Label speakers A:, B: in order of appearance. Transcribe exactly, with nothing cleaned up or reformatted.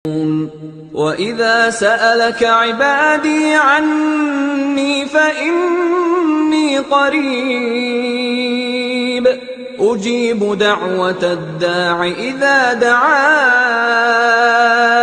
A: وَإِذَا سَأَلَكَ عِبَادِي عَنِّي فَإِنِّي قَرِيبٌ أُجِيبُ دَعْوَةَ الدَّاعِ إِذَا دَعَانِ